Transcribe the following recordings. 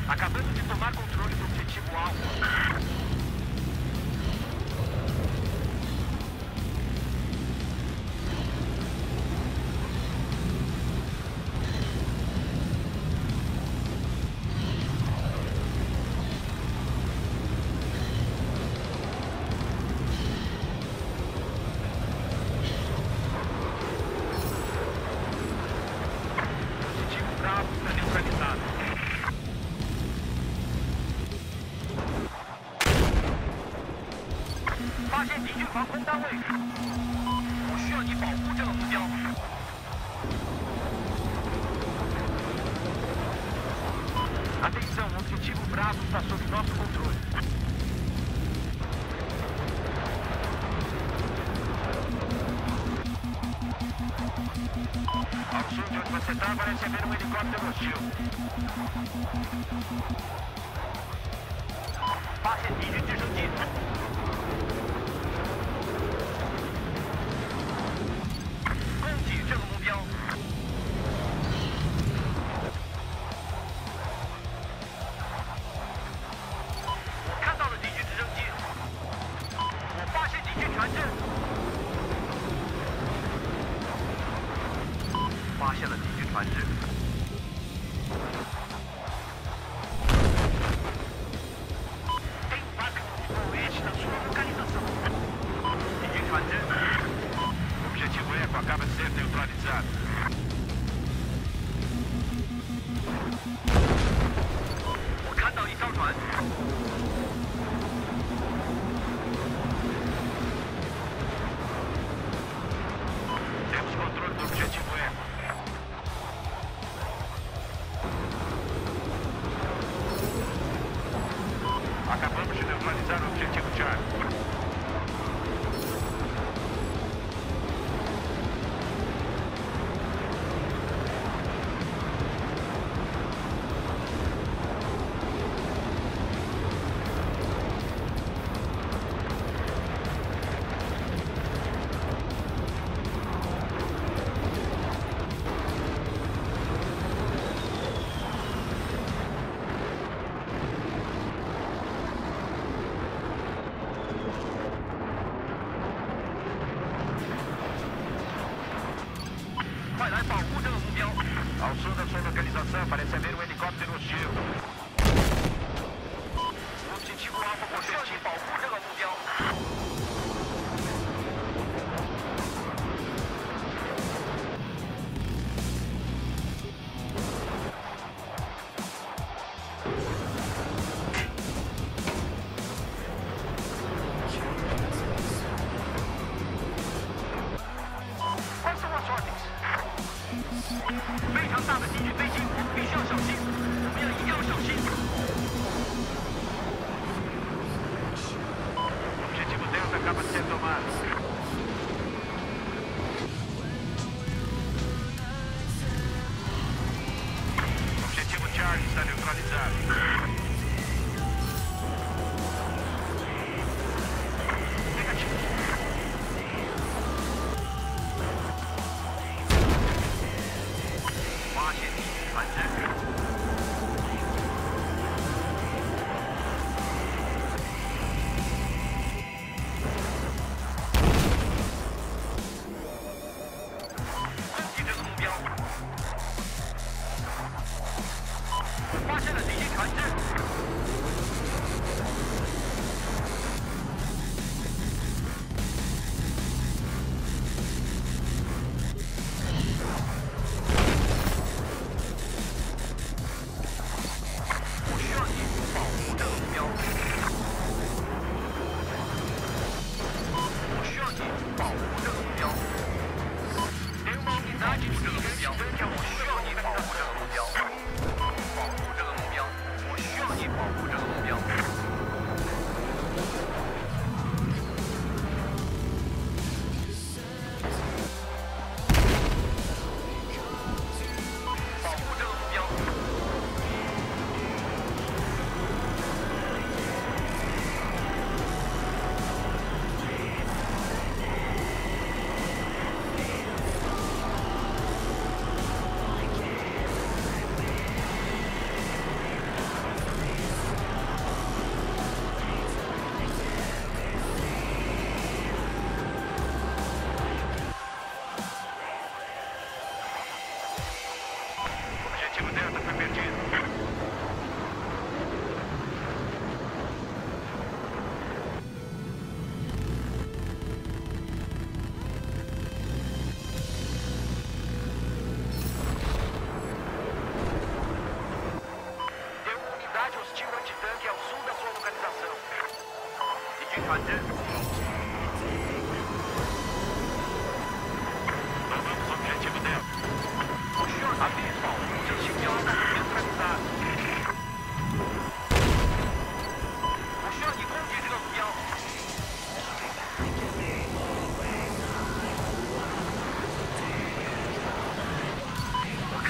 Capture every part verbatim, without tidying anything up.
Acabamos de tomar controle do objetivo alvo. Atenção, o objetivo Bravo está sob nosso controle. Ao sul de onde você está, parece haver um helicóptero hostil. Passe vídeo de justiça. Acabamos de neutralizar o objetivo Charlie. Ao sul da sua localização, parece haver um helicóptero hostil. O objetivo alvo convertido. Quais são as ordens? 非常大的敌军飞机，我们必须要小心，我们要一定要小心。Objetivo Delta acaba de ser tomado. Objetivo Charlie está neutralizado.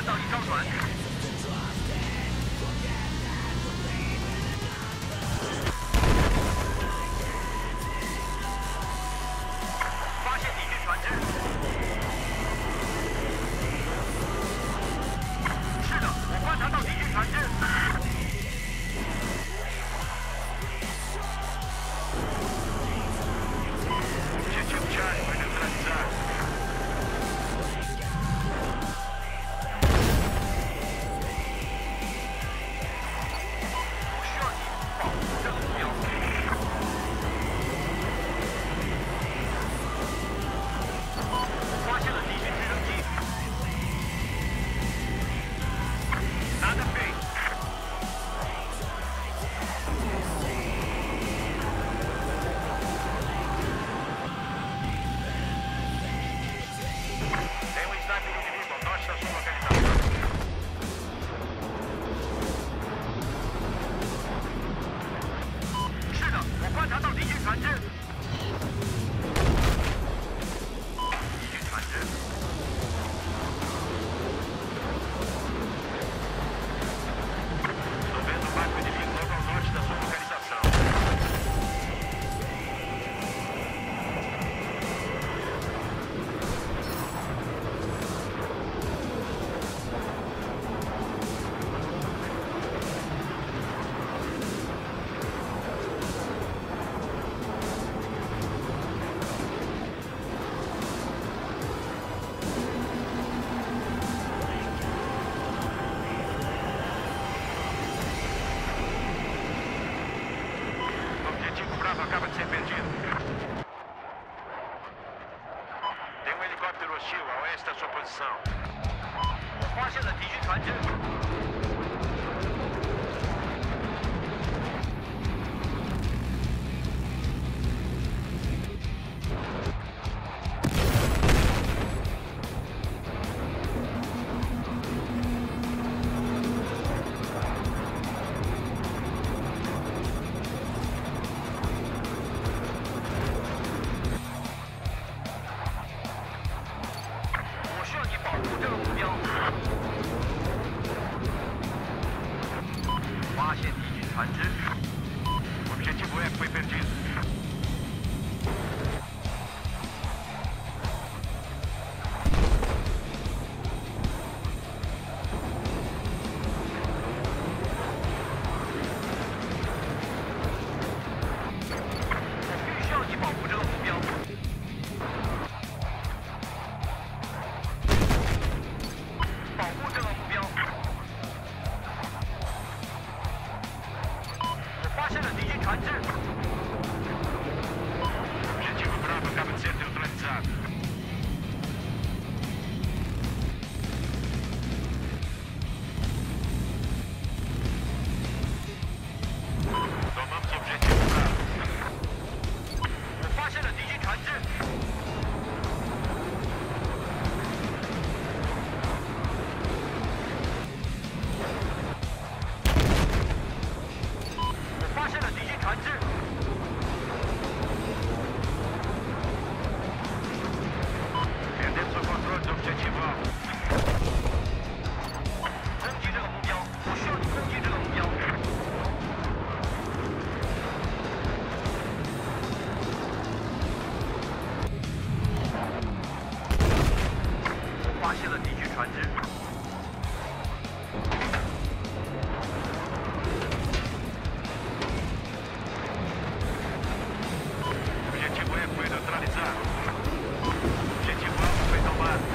看到一艘船。发现敌军船只。是的，我观察到敌军船只。 Acaba de ser perdido. Tem um helicóptero hostil a oeste da sua posição. 我发现了敌军船只。 发现敌军船只。 O objetivo F foi perdido. Objetivo Bravo acaba de ser neutralizado. Tomamos o objetivo Bravo. 我发现了敌军船只。 发现了敌军船只。 Perdemos o controle do objetivo alvo. 攻击这个目标，我需要你攻击这个目标。我发现了敌军船只。 Objetivo E foi neutralizado. Objetivo alvo foi tomado.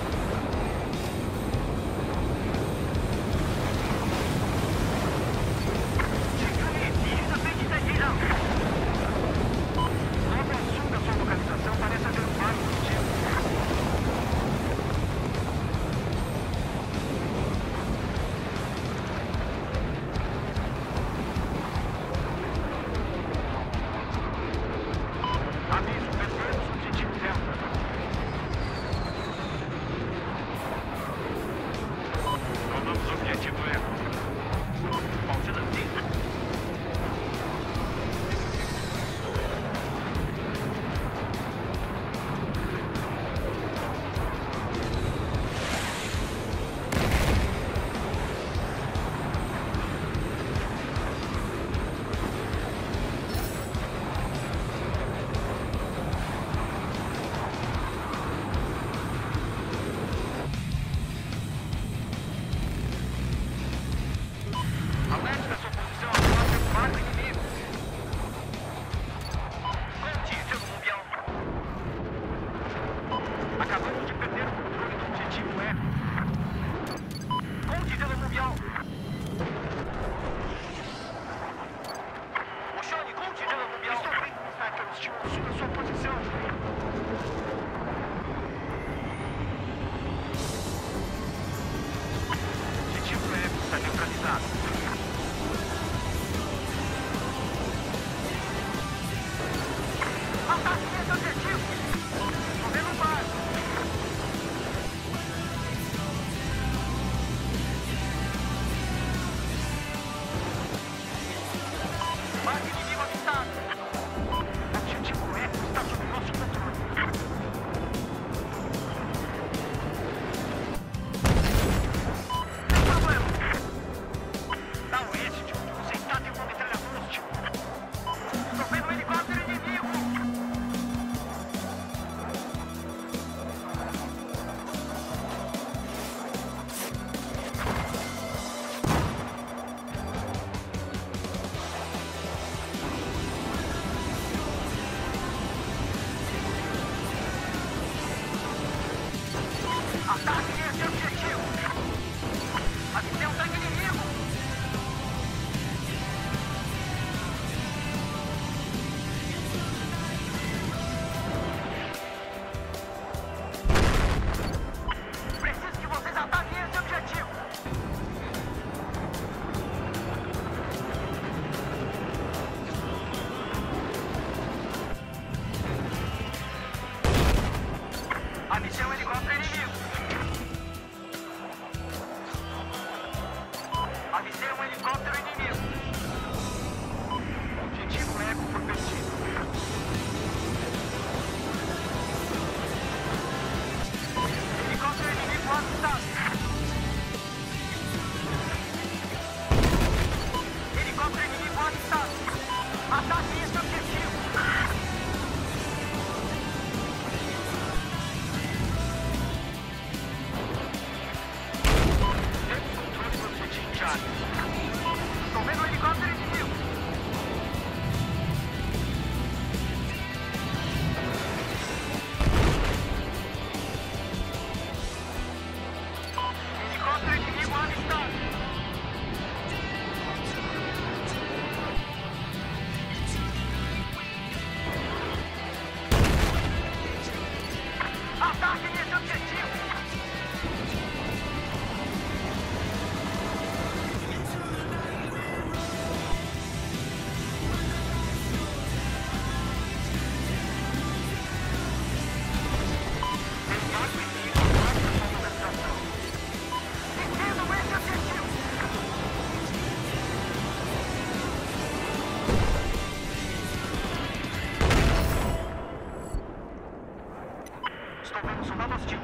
请注意，敌军的飞机在机上。Logo ao sul da sua localização parece haver um barco fugindo. Acabamos de perder o controle do objetivo F. Conte pelo Mundial. Oxane, conte pelo Mundial. Estou bem, Inspector. Assuma sua posição. Objetivo F está neutralizado. Ataque esse objetivo. Estou vendo um barco. Barco inimigo avistado. Objetivo F está sob nosso controle. Sem problema. Na oeste, você está de uma metralha hostil. Estou vendo um helicóptero inimigo. Ataque esse objetivo. Avistei um tanque inimigo. Preciso que vocês ataquem esse objetivo. Avistei um helicóptero inimigo. Avistei um helicóptero inimigo. Objetivo F foi perdido. Helicóptero inimigo avistado. Helicóptero inimigo avistado. Ataque esse objetivo. Temos controle do objetivo Charlie. Estou vendo um helicóptero inimigo. Helicóptero inimigo avistado. Ataquem esse objetivo. Barco inimigo aguarda sua localização. Defendam esse objetivo. Estou vendo soldado hostil.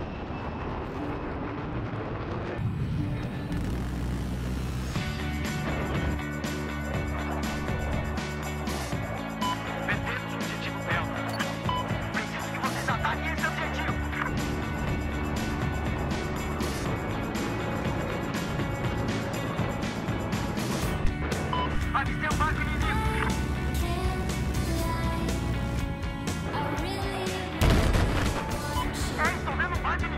Perdemos o objetivo Delta. Preciso que vocês ataquem esse objetivo. Avistei um barco inimigo. É, estou vendo um barco inimigo.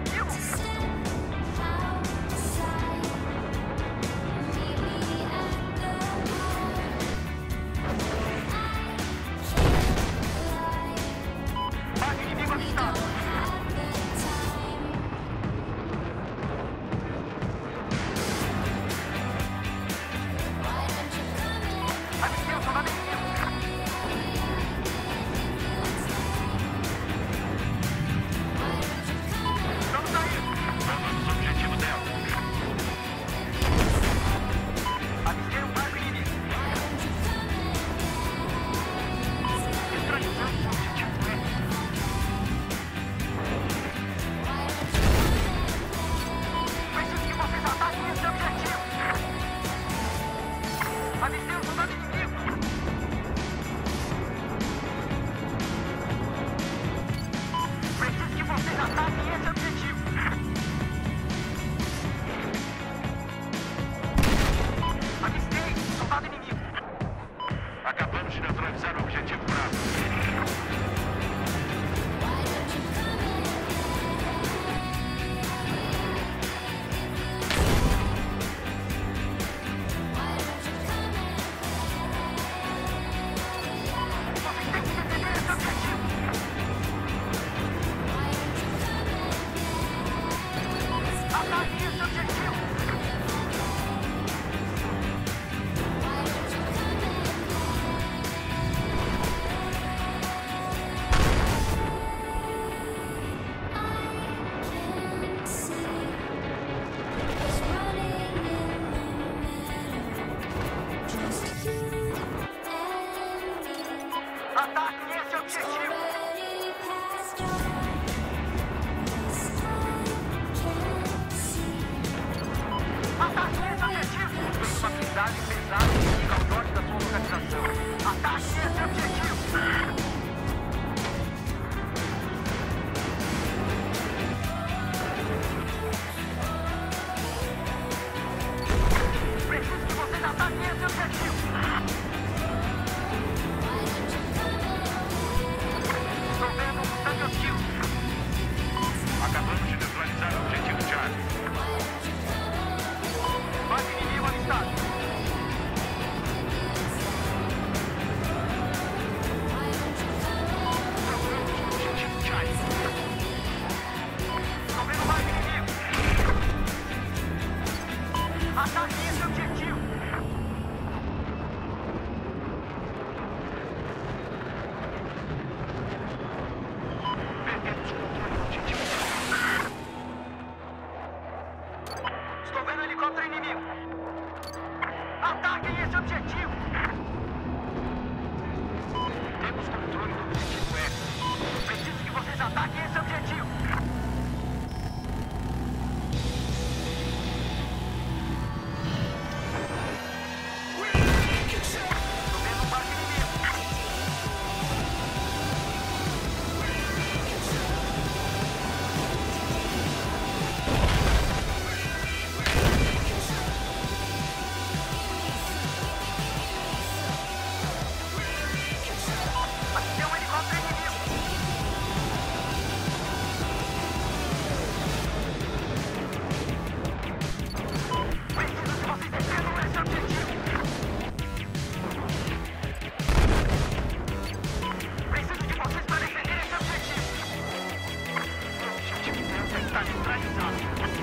está neutralizado.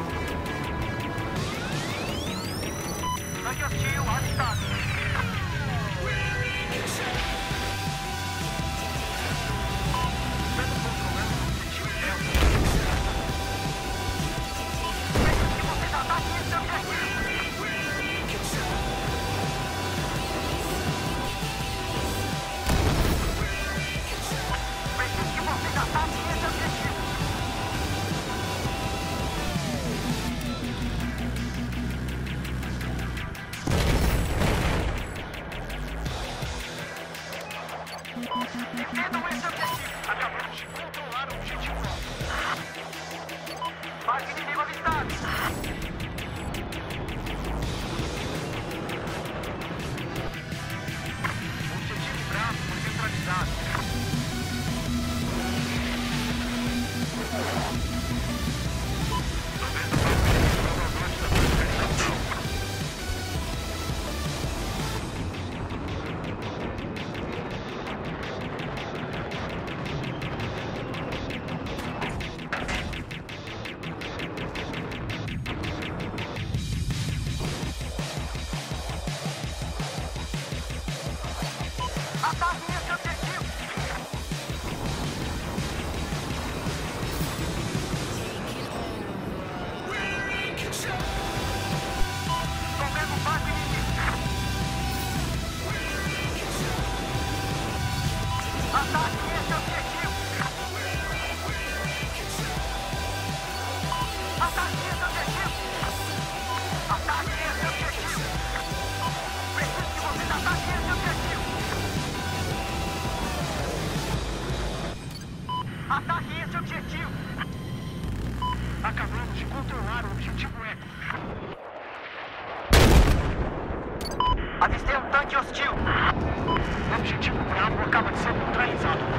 Tanque hostil avistado. Estamos controlando o objetivo Delta. Vejo que vocês ataquem esse objetivo. Preciso que vocês ataquem esse objetivo. Defendam esse objetivo. Acabamos de controlar o objetivo. Base inimigo avistado. Objetivo Bravo foi neutralizado. Ataque esse objetivo! Estou vendo base inimiga! Ataque esse objetivo! Ataque esse objetivo! Ataque esse objetivo! Preciso que vocês ataquem esse objetivo! Ataque esse objetivo! Acabamos de controlar o objetivo Eco. Avistei um tanque hostil. O objetivo Bravo acaba de ser neutralizado.